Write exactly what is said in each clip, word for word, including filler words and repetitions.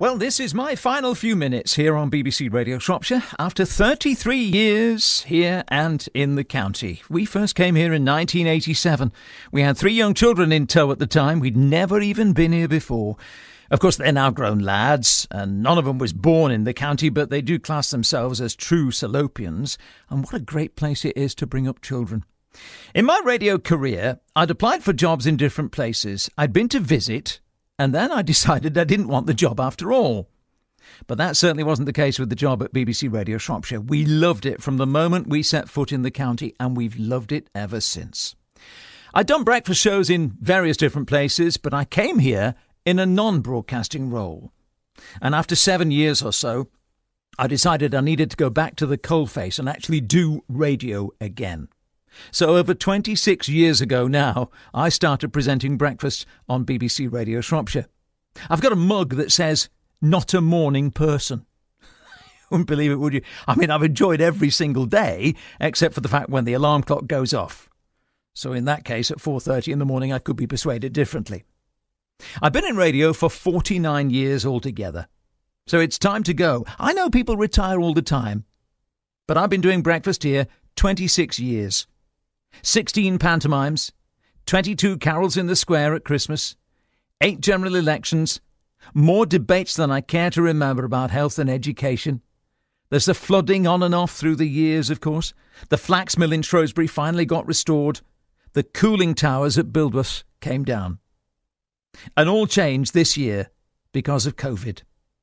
Well, this is my final few minutes here on B B C Radio Shropshire after thirty-three years here and in the county. We first came here in nineteen eighty-seven. We had three young children in tow at the time. We'd never even been here before. Of course, they're now grown lads, and none of them was born in the county, but they do class themselves as true Salopians. And what a great place it is to bring up children. In my radio career, I'd applied for jobs in different places. I'd been to visit, and then I decided I didn't want the job after all. But that certainly wasn't the case with the job at B B C Radio Shropshire. We loved it from the moment we set foot in the county, and we've loved it ever since. I'd done breakfast shows in various different places, but I came here in a non-broadcasting role. And after seven years or so, I decided I needed to go back to the coalface and actually do radio again. So over twenty-six years ago now, I started presenting breakfast on B B C Radio Shropshire. I've got a mug that says, "Not a morning person." You wouldn't believe it, would you? I mean, I've enjoyed every single day, except for the fact when the alarm clock goes off. So in that case, at four thirty in the morning, I could be persuaded differently. I've been in radio for forty-nine years altogether. So it's time to go. I know people retire all the time, but I've been doing breakfast here twenty-six years. sixteen pantomimes, twenty-two carols in the square at Christmas, eight general elections, more debates than I care to remember about health and education. There's the flooding on and off through the years, of course. The flax mill in Shrewsbury finally got restored. The cooling towers at Buildwas came down. And all changed this year because of COVID.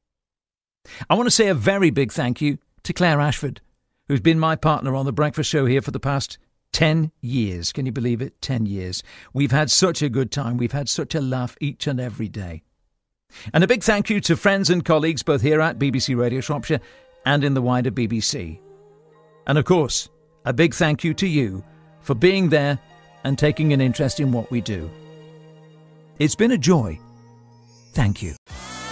I want to say a very big thank you to Claire Ashford, who's been my partner on the breakfast show here for the past ten years. Can you believe it? ten years. We've had such a good time. We've had such a laugh each and every day. And a big thank you to friends and colleagues both here at B B C Radio Shropshire and in the wider B B C. And of course, a big thank you to you for being there and taking an interest in what we do. It's been a joy. Thank you.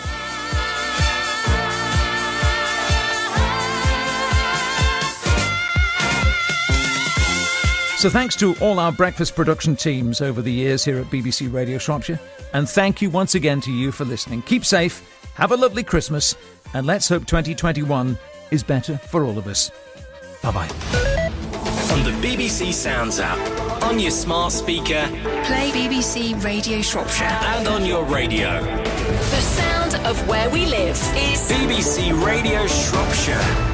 So thanks to all our breakfast production teams over the years here at B B C Radio Shropshire. And thank you once again to you for listening. Keep safe, have a lovely Christmas, and let's hope twenty twenty-one is better for all of us. Bye-bye. On the B B C Sounds app, on your smart speaker, play B B C Radio Shropshire. And on your radio. The sound of where we live is B B C Radio Shropshire.